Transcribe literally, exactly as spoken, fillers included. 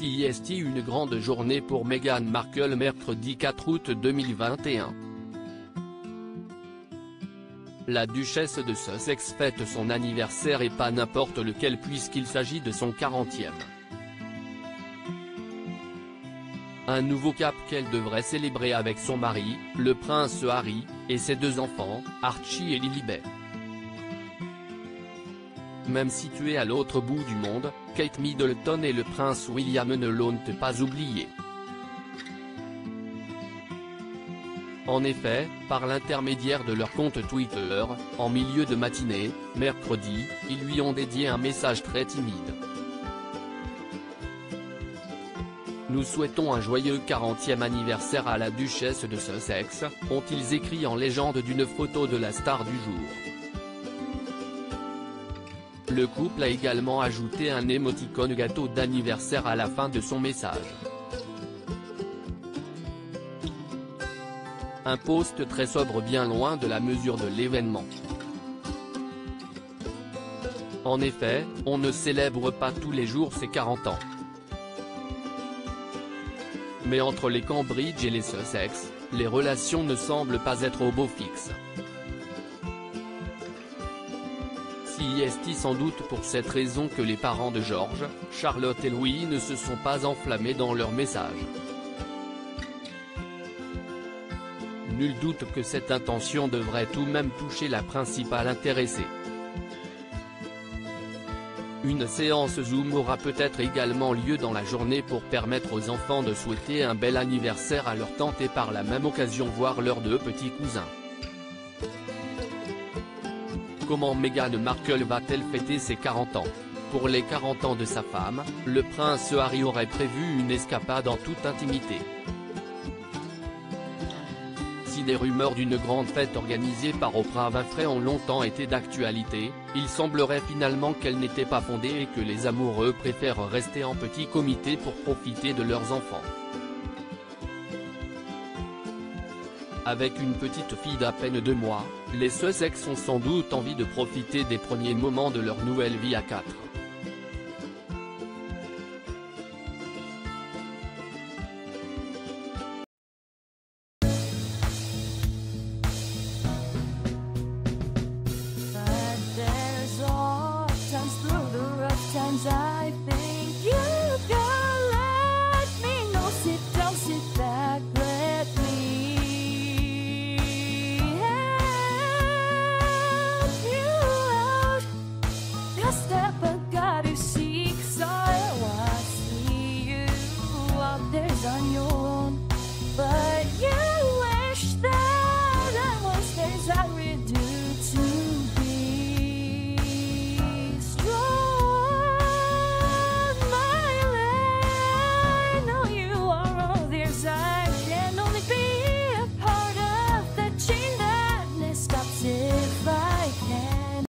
C E S T une grande journée pour Meghan Markle mercredi quatre août deux mille vingt et un. La duchesse de Sussex fête son anniversaire et pas n'importe lequel puisqu'il s'agit de son quarantième. Un nouveau cap qu'elle devrait célébrer avec son mari, le prince Harry, et ses deux enfants, Archie et Lilibet. Même situés à l'autre bout du monde, Kate Middleton et le prince William ne l'ont pas oublié. En effet, par l'intermédiaire de leur compte Twitter, en milieu de matinée, mercredi, ils lui ont dédié un message très timide. Nous souhaitons un joyeux quarantième anniversaire à la duchesse de Sussex, ont-ils écrit en légende d'une photo de la star du jour. Le couple a également ajouté un émoticône gâteau d'anniversaire à la fin de son message. Un post très sobre bien loin de la mesure de l'événement. En effet, on ne célèbre pas tous les jours ses quarante ans. Mais entre les Cambridge et les Sussex, les relations ne semblent pas être au beau fixe. C E S T sans doute pour cette raison que les parents de George, Charlotte et Louis ne se sont pas enflammés dans leur message. Nul doute que cette intention devrait tout de même toucher la principale intéressée. Une séance Zoom aura peut-être également lieu dans la journée pour permettre aux enfants de souhaiter un bel anniversaire à leur tante et par la même occasion voir leurs deux petits cousins. Comment Meghan Markle va-t-elle fêter ses quarante ans? Pour les quarante ans de sa femme, le prince Harry aurait prévu une escapade en toute intimité. Si des rumeurs d'une grande fête organisée par Oprah Winfrey ont longtemps été d'actualité, il semblerait finalement qu'elle n'était pas fondée et que les amoureux préfèrent rester en petit comité pour profiter de leurs enfants. Avec une petite fille d'à peine deux mois, les Sussex ont sans doute envie de profiter des premiers moments de leur nouvelle vie à quatre.